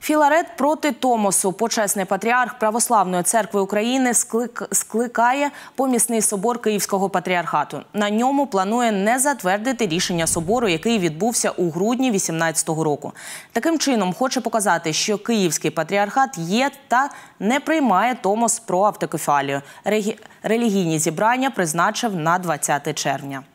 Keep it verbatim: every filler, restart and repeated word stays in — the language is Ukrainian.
Філарет проти Томосу. Почесний патріарх Православної церкви України склик... скликає помісний собор Київського патріархату. На ньому планує не затвердити рішення собору, який відбувся у грудні вісімнадцятого року. Таким чином хоче показати, що Київський патріархат є та не приймає Томос про автокефалію. Регі... Релігійні зібрання призначив на двадцяте червня.